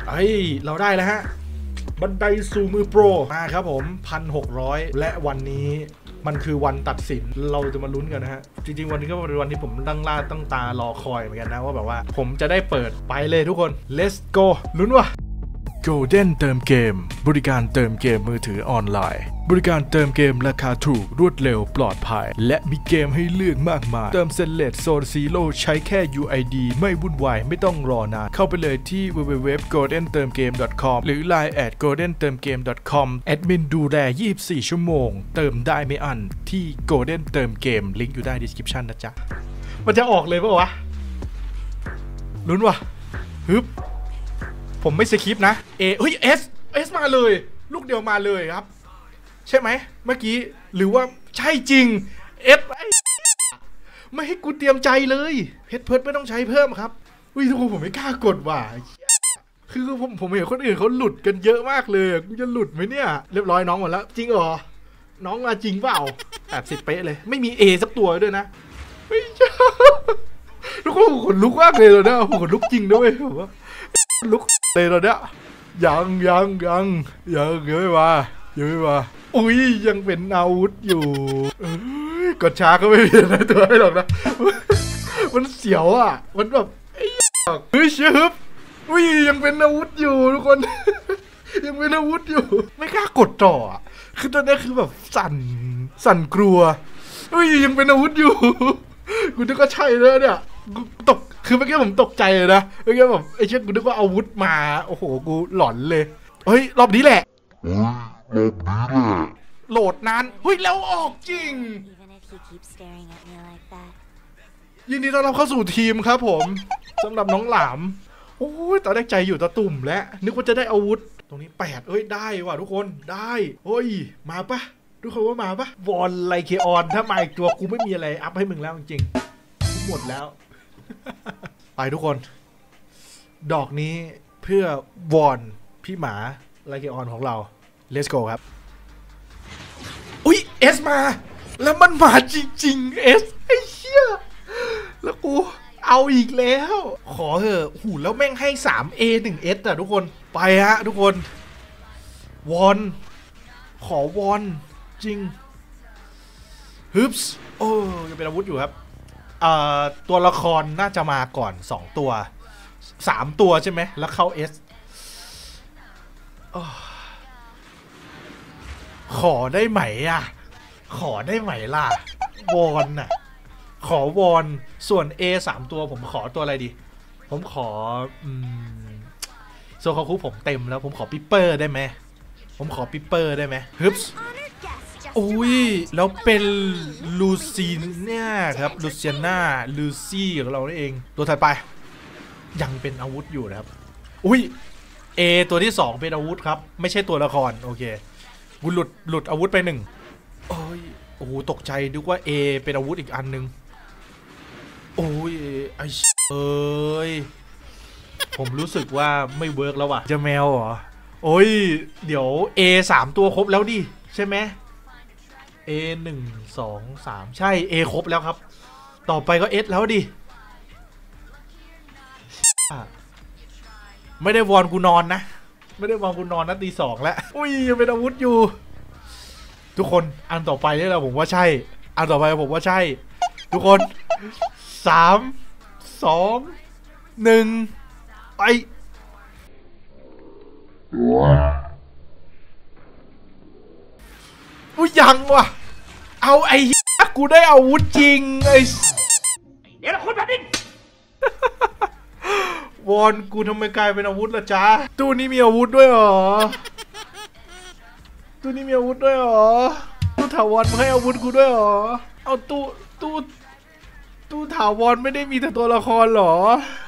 เราได้แล้วฮะบันไดสู่มือโปรมาครับผม 1,600 และวันนี้มันคือวันตัดสินเราจะมาลุ้นกันนะฮะจริงๆวันนี้ก็เป็นวันที่ผมตั้งตารอคอยเหมือนกันนะว่าแบบว่าผมจะได้เปิดไปเลยทุกคน let's go ลุ้นว่ะ Golden เติมเกมบริการเติมเกมมือถือออนไลน์บริการเติมเกมราคาถูกรวดเร็วปลอดภัยและมีเกมให้เลือกมากมายเติมเซนเลสโซนซีโร่ใช้แค่ UID ไม่วุ่นวายไม่ต้องรอนานเข้าไปเลยที่ www.goldentermgame.com หรือ Line @goldentermgame.com แอดมินดูแล24 ชั่วโมงเติมได้ไม่อั้นที่ Golden เติมเกมลิงก์อยู่ใต้ description นะจ๊ะมันจะออกเลยปะวะลุ้นว่ะฮึบผมไม่สคริปต์นะเฮ้ย S มาเลยลูกเดียวมาเลยครับใช่ไหมเมื่อกี้หรือว่าใช่จริง S ไม่ให้กูเตรียมใจเลยเพชรเพิร์ดไม่ต้องใช้เพิ่มครับอุ้ยทุกคนผมไม่กล้ากดว่ะคือผมเห็นคนอื่นเขาหลุดกันเยอะมากเลยกูจะหลุดไหมเนี่ยเรียบร้อยน้องหมดแล้วจริงเหรอน้องมาจริงเปล่า80เป๊ะเลยไม่มี A สักตัวด้วยนะไม่ใช่ทุกคนขนลุกมากเลยเลยนะขนลุกจริงด้วยผมว่าลุกเลยตอนเนี้ยยังไม่มาอุ้ยยังเป็นอาวุธอยู่กดช้าก็ไม่มีอะไรตัวให้หรอกนะมันเสียวอ่ะมันแบบเฮ้ยเชื่อฮึบอุ้ยยังเป็นอาวุธอยู่ทุกคนยังเป็นอาวุธอยู่ไม่กล้ากดต่อคือตอนนี้คือแบบสั่นกลัวอุ้ยยังเป็นอาวุธอยู่กูนึกว่าใช่เลยเนี่ยตกคือเมื่อกี้ผมตกใจเลยนะเมื่อกี้แบบไอ้เชี่ยกูนึกว่าอาวุธมาโอ้โหกูหลอนเลยเฮ้ยรอบนี้แหละโหลดนานเฮ้ยแล้วออกจริงยินดีต้อนรับเข้าสู่ทีมครับผมสำหรับน้องหลามโอ้ยตอนแรกใจอยู่ตะตุ่มแล้วนึกว่าจะได้อาวุธตรงนี้8เอ้ยได้ว่ะทุกคนได้เฮ้ยมาปะทุกคนว่ามาปะวอลไลเคออนถ้ามาอีกตัวกูไม่มีอะไรอัพให้มึงแล้วจริงๆหมดแล้วไปทุกคนดอกนี้เพื่อวอนพี่หมาไลเคออนของเรา let's go ครับอุ้ย S มาแล้วมันมาจริงๆ S ไอ้เชี่ยแล้วกูเอาอีกแล้วขอเถอะหูแล้วแม่งให้ 3A 1S อ่ะทุกคนไปฮะทุกคนวอนขอวอนจริงฮึบส์โอ้ยังเป็นอาวุธอยู่ครับตัวละครน่าจะมาก่อน2ตัว3ตัวใช่ไหมแล้วเข้า S ขอได้ไหมอ่ะขอได้ไหมล่ะวอนน่ะขอวอนส่วน A 3ตัวผมขอตัวอะไรดีผมขอโซคาคุผมเต็มแล้วผมขอปิปเปอร์ได้ไหมผมขอปิปเปอร์ได้ไหมฮึบอุ้ยแล้วเป็นลูซีเนี่ยครับลูเซียนาลูซี่ของเราเองตัวถัดไปยังเป็นอาวุธอยู่นะครับอุ้ย A ตัวที่2เป็นอาวุธครับไม่ใช่ตัวละครโอเคกูหลุดอาวุธไป1โอ้ยโอ้โหตกใจนึกว่า A เป็นอาวุธอีกอันนึงโอ้ยไอ้เอ้ยผมรู้สึกว่าไม่เวิร์กแล้วว่ะจะแมวเหรอโอ้ยเดี๋ยว A 3ตัวครบแล้วดิใช่ไหมA 1 2 3ใช่ A ครบแล้วครับต่อไปก็ S แล้วดิไม่ได้วอนกูนอนนะไม่ได้วอนกูนอนนะตี 2แล้วอุ้ยยังเป็นอาวุธอยู่ทุกคนอันต่อไปนี่แหละผมว่าใช่อันต่อไปผมว่าใช่ทุกคน3 2 1ไปอุ้ยยังว่ะเอาไอ้กูได้อาวุธจริงไอ้เดี๋ยวคนแบบนี้วอนกูทำไมกลายเป็นอาวุธล่ะจ๊ะตู้นี้มีอาวุธด้วยเหรอตู้นี้มีอาวุธด้วยเหรอตู้ถาวรมาให้อาวุธกูด้วยเหรอเอาตู้ถาวรไม่ได้มีแต่ตัวละครเหรอ